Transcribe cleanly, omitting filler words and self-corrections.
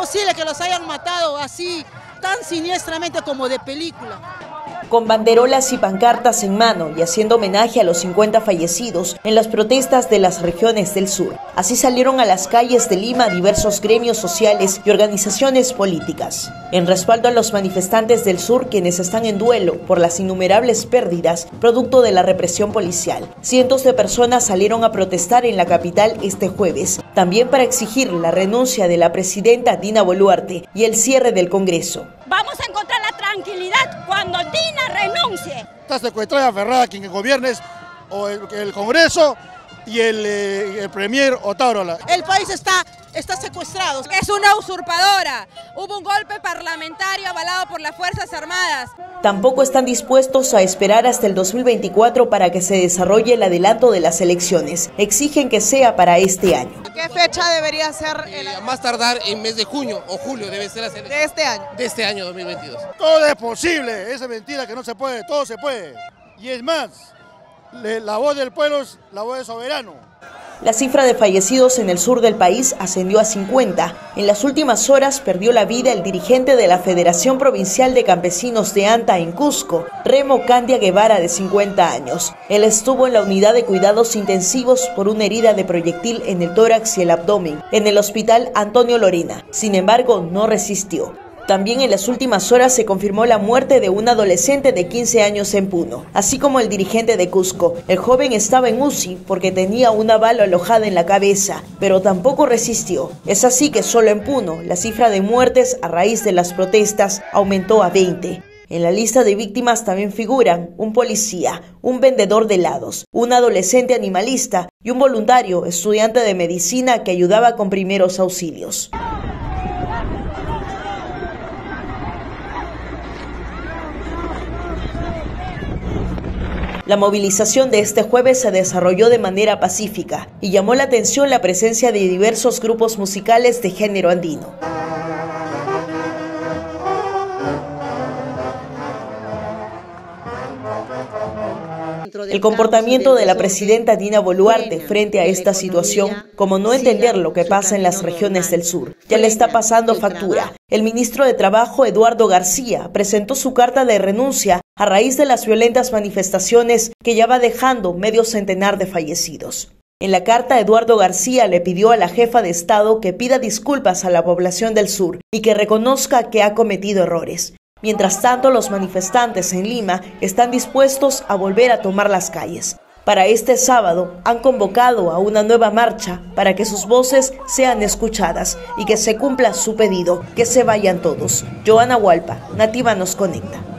posible que los hayan matado así, tan siniestramente como de película. Con banderolas y pancartas en mano y haciendo homenaje a los 50 fallecidos en las protestas de las regiones del sur. Así salieron a las calles de Lima diversos gremios sociales y organizaciones políticas. En respaldo a los manifestantes del sur, quienes están en duelo por las innumerables pérdidas producto de la represión policial. Cientos de personas salieron a protestar en la capital este jueves, también para exigir la renuncia de la presidenta Dina Boluarte y el cierre del Congreso. Vamos a encontrar la tranquilidad cuando Dina renuncie. Está secuestrada, aferrada a quien gobiernes, o el Congreso y el Premier Otárola. El país está secuestrado. Es una usurpadora. Hubo un golpe parlamentario avalado por las Fuerzas Armadas. Tampoco están dispuestos a esperar hasta el 2024 para que se desarrolle el adelanto de las elecciones. Exigen que sea para este año. ¿Qué fecha debería ser? A más tardar en mes de junio o julio debe ser las elecciones. De este año. De este año 2022. Todo es posible, esa es mentira que no se puede, todo se puede. Y es más, la voz del pueblo es la voz del soberano. La cifra de fallecidos en el sur del país ascendió a 50. En las últimas horas perdió la vida el dirigente de la Federación Provincial de Campesinos de Anta en Cusco, Remo Candia Guevara, de 50 años. Él estuvo en la unidad de cuidados intensivos por una herida de proyectil en el tórax y el abdomen, en el hospital Antonio Lorena. Sin embargo, no resistió. También en las últimas horas se confirmó la muerte de un adolescente de 15 años en Puno, así como el dirigente de Cusco. El joven estaba en UCI porque tenía una bala alojada en la cabeza, pero tampoco resistió. Es así que solo en Puno la cifra de muertes a raíz de las protestas aumentó a 20. En la lista de víctimas también figuran un policía, un vendedor de helados, un adolescente animalista y un voluntario estudiante de medicina que ayudaba con primeros auxilios. La movilización de este jueves se desarrolló de manera pacífica y llamó la atención la presencia de diversos grupos musicales de género andino. El comportamiento de la presidenta Dina Boluarte frente a esta situación, como no entender lo que pasa en las regiones del sur, ya le está pasando factura. El ministro de Trabajo, Eduardo García, presentó su carta de renuncia a raíz de las violentas manifestaciones que ya va dejando medio centenar de fallecidos. En la carta, Eduardo García le pidió a la jefa de Estado que pida disculpas a la población del sur y que reconozca que ha cometido errores. Mientras tanto, los manifestantes en Lima están dispuestos a volver a tomar las calles. Para este sábado han convocado a una nueva marcha para que sus voces sean escuchadas y que se cumpla su pedido, que se vayan todos. Joana Hualpa, Nativa nos conecta.